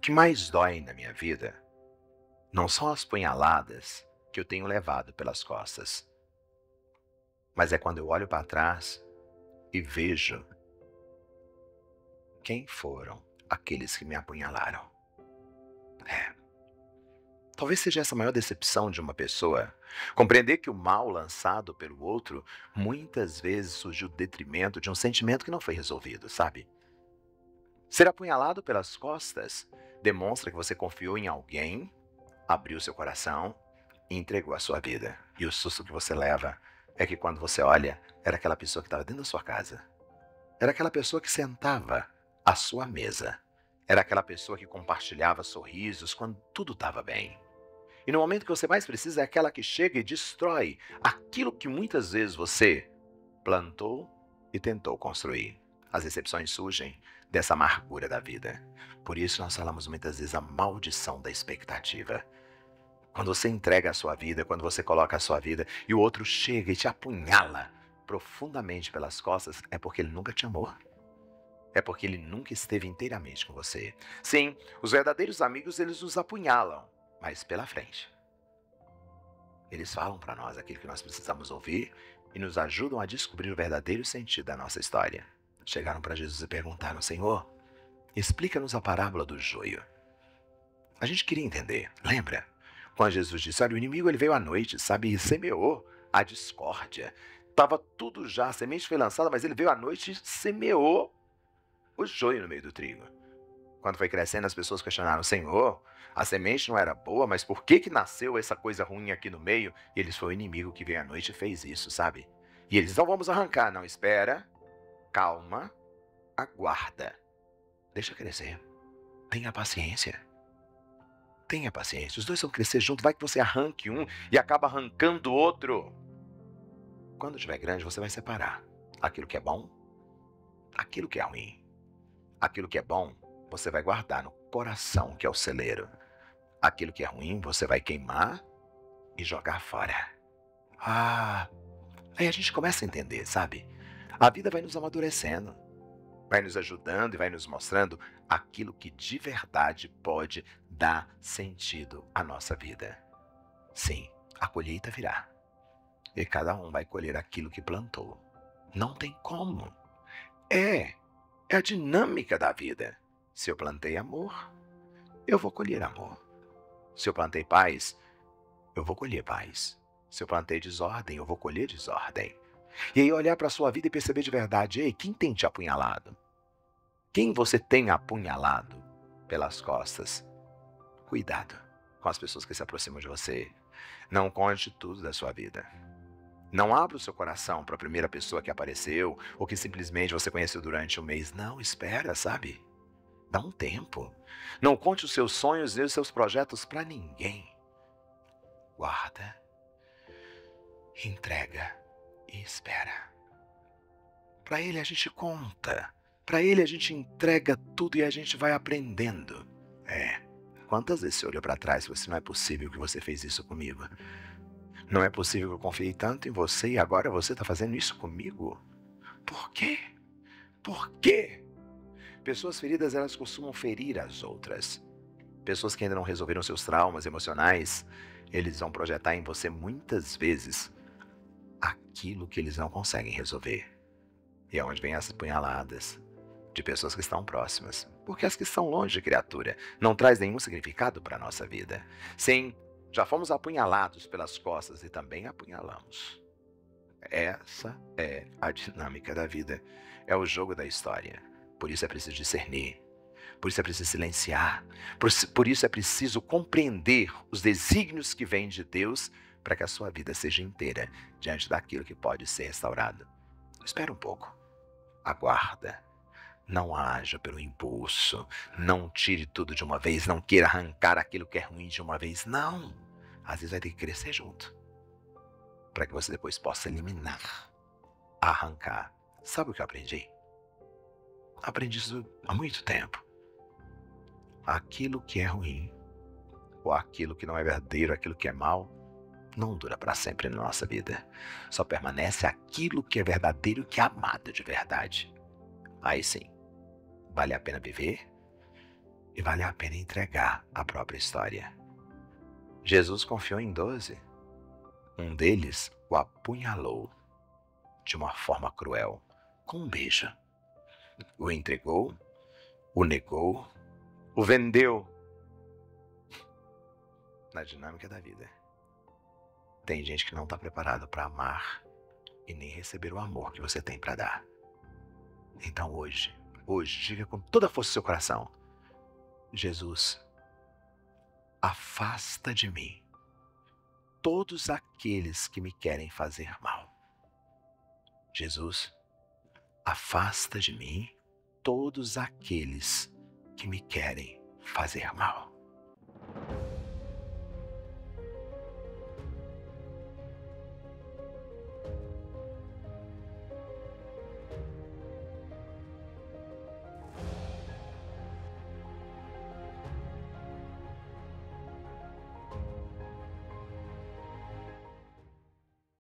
que mais dói na minha vida não são as punhaladas que eu tenho levado pelas costas, mas é quando eu olho para trás e vejo quem foram aqueles que me apunhalaram. É, talvez seja essa a maior decepção de uma pessoa, compreender que o mal lançado pelo outro muitas vezes surgiu do detrimento de um sentimento que não foi resolvido, sabe? Ser apunhalado pelas costas demonstra que você confiou em alguém, abriu seu coração e entregou a sua vida. E o susto que você leva é que quando você olha, era aquela pessoa que estava dentro da sua casa. Era aquela pessoa que sentava à sua mesa. Era aquela pessoa que compartilhava sorrisos quando tudo estava bem. E no momento que você mais precisa é aquela que chega e destrói aquilo que muitas vezes você plantou e tentou construir. As decepções surgem dessa amargura da vida. Por isso nós falamos muitas vezes a maldição da expectativa. Quando você entrega a sua vida, quando você coloca a sua vida e o outro chega e te apunhala profundamente pelas costas, é porque ele nunca te amou. É porque ele nunca esteve inteiramente com você. Sim, os verdadeiros amigos, eles nos apunhalam, mas pela frente. Eles falam para nós aquilo que nós precisamos ouvir e nos ajudam a descobrir o verdadeiro sentido da nossa história. Chegaram para Jesus e perguntaram: Senhor, explica-nos a parábola do joio. A gente queria entender, lembra? Quando Jesus disse: olha, o inimigo ele veio à noite, sabe, e semeou a discórdia. Estava tudo já, a semente foi lançada, mas ele veio à noite e semeou o joio no meio do trigo. Quando foi crescendo, as pessoas questionaram: Senhor, a semente não era boa, mas por que nasceu essa coisa ruim aqui no meio? E eles foi o inimigo que veio à noite e fez isso, sabe? E eles: não vamos arrancar, não, espera, calma, aguarda, deixa crescer, tenha paciência. Tenha paciência, os dois vão crescer junto, vai que você arranque um e acaba arrancando o outro. Quando estiver grande, você vai separar aquilo que é bom, aquilo que é ruim. Aquilo que é bom, você vai guardar no coração, que é o celeiro. Aquilo que é ruim, você vai queimar e jogar fora. Ah, aí a gente começa a entender, sabe? A vida vai nos amadurecendo, vai nos ajudando e vai nos mostrando aquilo que de verdade pode dar sentido à nossa vida. Sim, a colheita virá. E cada um vai colher aquilo que plantou. Não tem como. É a dinâmica da vida. Se eu plantei amor, eu vou colher amor. Se eu plantei paz, eu vou colher paz. Se eu plantei desordem, eu vou colher desordem. E aí olhar para a sua vida e perceber de verdade: ei, quem tem te apunhalado? Quem você tem apunhalado pelas costas? Cuidado com as pessoas que se aproximam de você. Não conte tudo da sua vida. Não abra o seu coração para a primeira pessoa que apareceu ou que simplesmente você conheceu durante um mês. Não, espera, sabe? Dá um tempo. Não conte os seus sonhos e os seus projetos para ninguém. Guarda, entrega e espera. Para ele a gente conta. Para ele a gente entrega tudo e a gente vai aprendendo. Quantas vezes você olhou para trás e falou assim: não é possível que você fez isso comigo? Não é possível que eu confiei tanto em você e agora você está fazendo isso comigo? Por quê? Por quê? Pessoas feridas, elas costumam ferir as outras. Pessoas que ainda não resolveram seus traumas emocionais, eles vão projetar em você muitas vezes aquilo que eles não conseguem resolver. E é onde vem as punhaladas de pessoas que estão próximas. Porque as que estão longe, criatura, não traz nenhum significado para a nossa vida. Sim, já fomos apunhalados pelas costas e também apunhalamos. Essa é a dinâmica da vida. É o jogo da história. Por isso é preciso discernir. Por isso é preciso silenciar. Por isso é preciso compreender os desígnios que vêm de Deus para que a sua vida seja inteira diante daquilo que pode ser restaurado. Espera um pouco. Aguarda. Não haja pelo impulso. Não tire tudo de uma vez. Não queira arrancar aquilo que é ruim de uma vez. Não. Às vezes vai ter que crescer junto. Para que você depois possa eliminar. Arrancar. Sabe o que eu aprendi? Aprendi isso há muito tempo. Aquilo que é ruim, ou aquilo que não é verdadeiro, aquilo que é mal, não dura para sempre na nossa vida. Só permanece aquilo que é verdadeiro e que é amado de verdade. Aí sim, vale a pena viver, e vale a pena entregar a própria história. Jesus confiou em 12. Um deles o apunhalou de uma forma cruel, com um beijo. O entregou, o negou, o vendeu. Na dinâmica da vida, tem gente que não está preparado para amar e nem receber o amor que você tem para dar. Então hoje, diga com toda a força do seu coração: Jesus, afasta de mim todos aqueles que me querem fazer mal. Jesus, afasta de mim todos aqueles que me querem fazer mal.